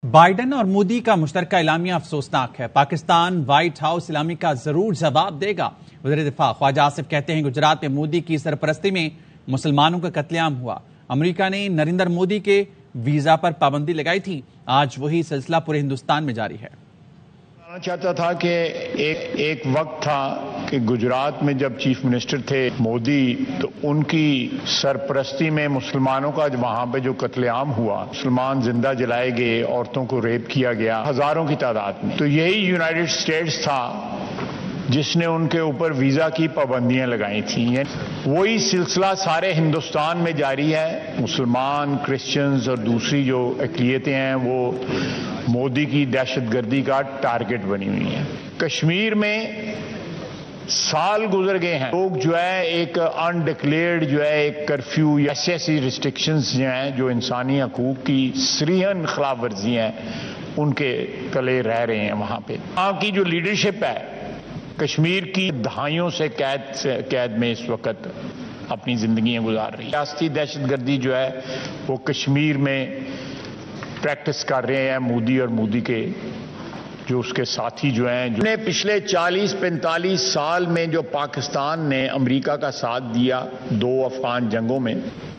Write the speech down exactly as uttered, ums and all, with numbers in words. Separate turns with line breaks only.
Biden اور مودی کا مشترکہ اعلامیہ افسوسناک ہے۔ پاکستان وائٹ ہاؤس اعلامیہ کا ضرور جواب دے گا۔ وزیر دفاع خواجہ آصف کہتے ہیں گجرات میں مودی کی سرپرستی میں مسلمانوں کا قتل عام ہوا۔ امریکہ نے نریندر مودی کے ویزا پر پابندی لگائی تھی، آج وہی سلسلہ پورے ہندوستان میں جاری ہے۔
میں چاہتا تھا کہ ایک ایک وقت تھا کہ گجرات میں جب چیف منسٹر تھے مودی، تو ان کی سرپرستی میں مسلمانوں کا وہاں پہ جو قتل عام ہوا، مسلمان زندہ جلائے گئے، عورتوں کو ریپ کیا گیا ہزاروں کی تعداد میں، تو یہی یونائٹڈ اسٹیٹس تھا جس نے ان کے اوپر ویزا کی پابندیاں لگائی تھیں۔ وہی سلسلہ سارے ہندوستان میں جاری ہے۔ مسلمان، کرسچنز اور دوسری جو اقلیتیں ہیں وہ مودی کی دہشت گردی کا ٹارگٹ بنی ہوئی ہیں۔ کشمیر میں سال گزر گئے ہیں، لوگ جو ہے ایک انڈکلیئرڈ جو ہے ایک کرفیو یا ایسی ایسی ریسٹرکشنز جو ہیں جو انسانی حقوق کی صریحاً خلاف ورزی ہیں، ان کے تلے رہ رہے ہیں۔ وہاں پہ وہاں کی جو لیڈرشپ ہے کشمیر کی دہائیوں سے قید سے قید میں اس وقت اپنی زندگیاں گزار رہی ہے۔ سیاسی دہشت گردی جو ہے وہ کشمیر میں پریکٹس کر رہے ہیں مودی اور مودی کے جو اس کے ساتھی جو ہیں، جو نے پچھلے چالیس پینتالیس سال میں جو پاکستان نے امریکہ کا ساتھ دیا دو افغان جنگوں میں،